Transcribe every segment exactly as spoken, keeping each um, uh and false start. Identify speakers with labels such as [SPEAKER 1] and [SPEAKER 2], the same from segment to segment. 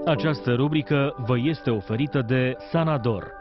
[SPEAKER 1] Această rubrică vă este oferită de Sanador.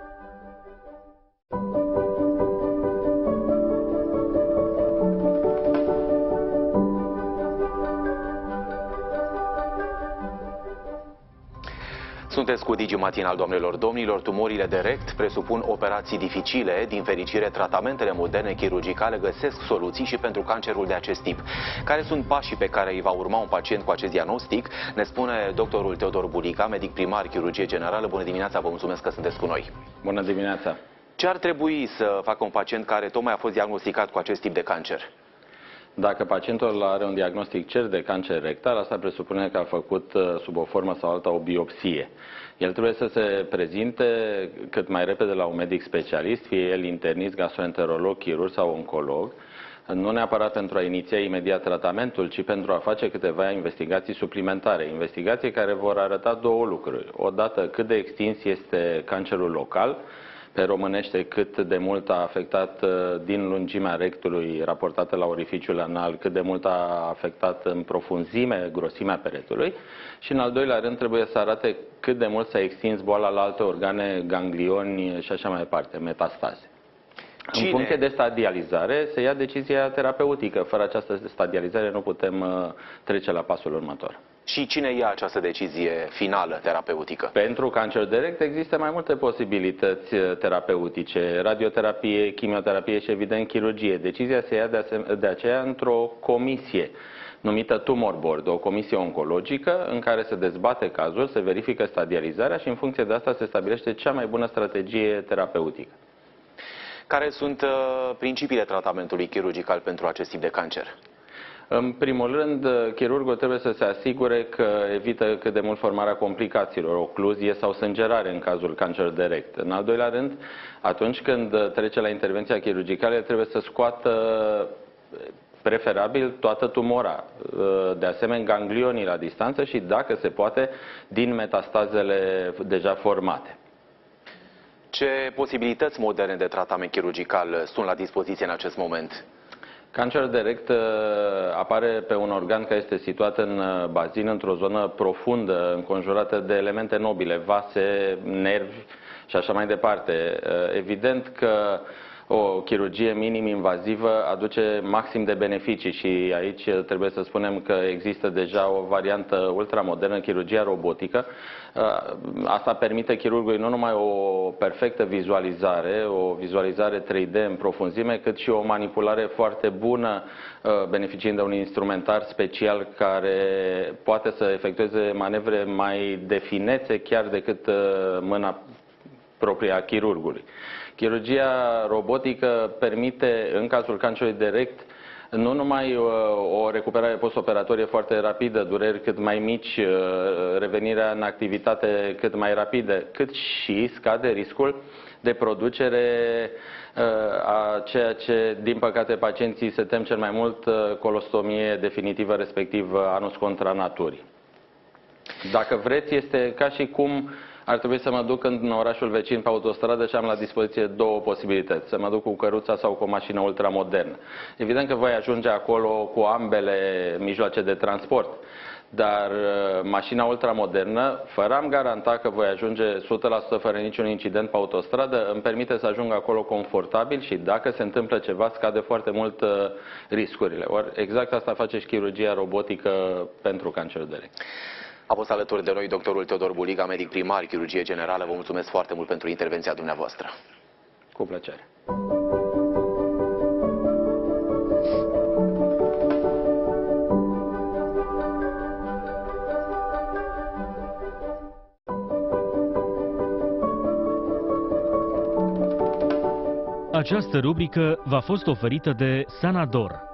[SPEAKER 2] Sunteți cu Digi Matinal, doamnelor, domnilor. Tumorile de rect presupun operații dificile. Din fericire, tratamentele moderne chirurgicale găsesc soluții și pentru cancerul de acest tip. Care sunt pașii pe care îi va urma un pacient cu acest diagnostic? Ne spune doctorul Teodor Bulica, medic primar, chirurgie generală. Bună dimineața, vă mulțumesc că sunteți cu noi.
[SPEAKER 3] Bună dimineața.
[SPEAKER 2] Ce ar trebui să facă un pacient care tocmai a fost diagnosticat cu acest tip de cancer?
[SPEAKER 3] Dacă pacientul are un diagnostic cert de cancer rectal, asta presupune că a făcut sub o formă sau alta o biopsie. El trebuie să se prezinte cât mai repede la un medic specialist, fie el internist, gastroenterolog, chirurg sau oncolog, nu neapărat pentru a iniția imediat tratamentul, ci pentru a face câteva investigații suplimentare. Investigații care vor arăta două lucruri. Odată, cât de extins este cancerul local, pe românește cât de mult a afectat din lungimea rectului raportată la orificiul anal, cât de mult a afectat în profunzime, grosimea peretului, și în al doilea rând trebuie să arate cât de mult s-a extins boala la alte organe, ganglioni și așa mai departe, metastaze. Cine? În puncte de stadializare se ia decizia terapeutică. Fără această stadializare nu putem trece la pasul următor.
[SPEAKER 2] Și cine ia această decizie finală terapeutică?
[SPEAKER 3] Pentru cancer de rect există mai multe posibilități terapeutice, radioterapie, chimioterapie și evident chirurgie. Decizia se ia de, de aceea într-o comisie numită Tumor Board, o comisie oncologică în care se dezbate cazul, se verifică stadializarea și în funcție de asta se stabilește cea mai bună strategie terapeutică.
[SPEAKER 2] Care sunt uh, principiile tratamentului chirurgical pentru acest tip de cancer?
[SPEAKER 3] În primul rând, chirurgul trebuie să se asigure că evită cât de mult formarea complicațiilor, ocluzie sau sângerare în cazul cancer de rect. În al doilea rând, atunci când trece la intervenția chirurgicală, trebuie să scoată preferabil toată tumora, de asemenea ganglionii la distanță și, dacă se poate, din metastazele deja formate.
[SPEAKER 2] Ce posibilități moderne de tratament chirurgical sunt la dispoziție în acest moment?
[SPEAKER 3] Cancerul de rect apare pe un organ care este situat în bazin, într-o zonă profundă, înconjurată de elemente nobile, vase, nervi și așa mai departe. Evident că o chirurgie minim-invazivă aduce maxim de beneficii și aici trebuie să spunem că există deja o variantă ultramodernă, chirurgia robotică. Asta permite chirurgului nu numai o perfectă vizualizare, o vizualizare trei D în profunzime, cât și o manipulare foarte bună, beneficiind de un instrumentar special care poate să efectueze manevre mai de finețe chiar decât mâna proprie a chirurgului. Chirurgia robotică permite, în cazul cancerului de rect, nu numai o recuperare postoperatorie foarte rapidă, dureri cât mai mici, revenirea în activitate cât mai rapidă, cât și scade riscul de producere a ceea ce, din păcate, pacienții se tem cel mai mult, colostomie definitivă, respectiv anus contra naturii. Dacă vreți, este ca și cum ar trebui să mă duc în orașul vecin pe autostradă și am la dispoziție două posibilități. Să mă duc cu căruța sau cu o mașină ultramodernă. Evident că voi ajunge acolo cu ambele mijloace de transport. Dar mașina ultramodernă, fără a-mi garanta că voi ajunge o sută la sută fără niciun incident pe autostradă, îmi permite să ajung acolo confortabil și dacă se întâmplă ceva, scade foarte mult riscurile. Or, exact asta face și chirurgia robotică pentru cancerul de rect.
[SPEAKER 2] A fost alături de noi doctorul Teodor Bulica, medic primar, chirurgie generală. Vă mulțumesc foarte mult pentru intervenția dumneavoastră.
[SPEAKER 3] Cu plăcere.
[SPEAKER 1] Această rubrică v-a fost oferită de Sanador.